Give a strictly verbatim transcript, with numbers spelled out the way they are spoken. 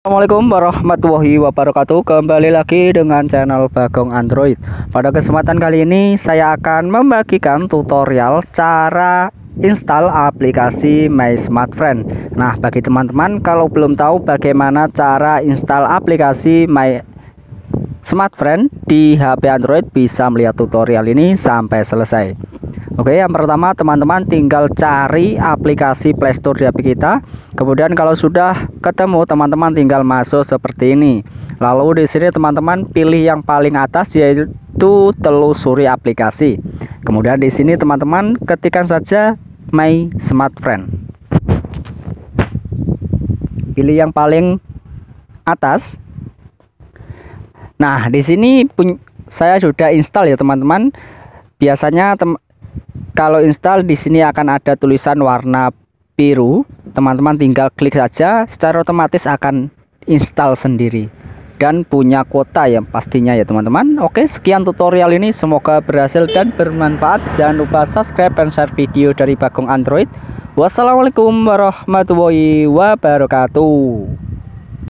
Assalamualaikum warahmatullahi wabarakatuh. Kembali lagi dengan channel Bagong Android. Pada kesempatan kali ini saya akan membagikan tutorial cara install aplikasi My Smart Friend. Nah, bagi teman-teman kalau belum tahu bagaimana cara install aplikasi My Smart Friend di H P Android, bisa melihat tutorial ini sampai selesai. Oke, yang pertama teman-teman tinggal cari aplikasi Play Store di H P kita. Kemudian kalau sudah ketemu, teman-teman tinggal masuk seperti ini. Lalu di sini teman-teman pilih yang paling atas, yaitu telusuri aplikasi. Kemudian di sini teman-teman ketikkan saja My Smart Friend. Pilih yang paling atas. Nah, di sini pun saya sudah install ya teman-teman. Biasanya tem kalau install di sini akan ada tulisan warna biru. Teman-teman tinggal klik saja, secara otomatis akan install sendiri dan punya kuota ya pastinya ya teman-teman. Oke, sekian tutorial ini, semoga berhasil dan bermanfaat. Jangan lupa subscribe dan share video dari Bagong Android. Wassalamualaikum warahmatullahi wabarakatuh.